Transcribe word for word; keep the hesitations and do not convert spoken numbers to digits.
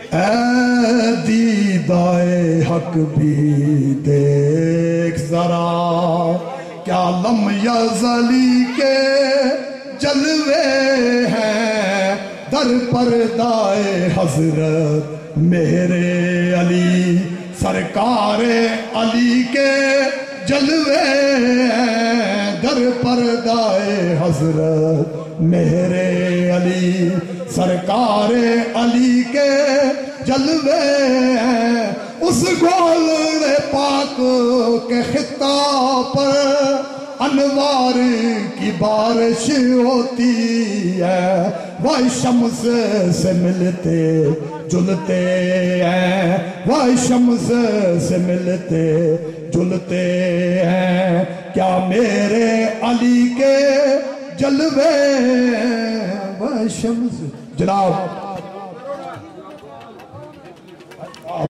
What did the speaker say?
اے دیدائے حق بھی دیکھ ذرا، کیا لم یزلی کے جلوے ہیں، در پردائے حضرت میرے علی، سرکار علی کے جلوے ہیں، در پردائے حضرت میرے علی، سرکار علی کے جلوے ہیں۔ اس گولڑ پاک کے خطہ پر انوار کی بارش ہوتی ہے، وہ شمس سے ملتے جلتے ہیں، وہ شمس سے ملتے جلتے ہیں، کیا میرے علی کے جلوے ہیں، وہ شمس۔ جناب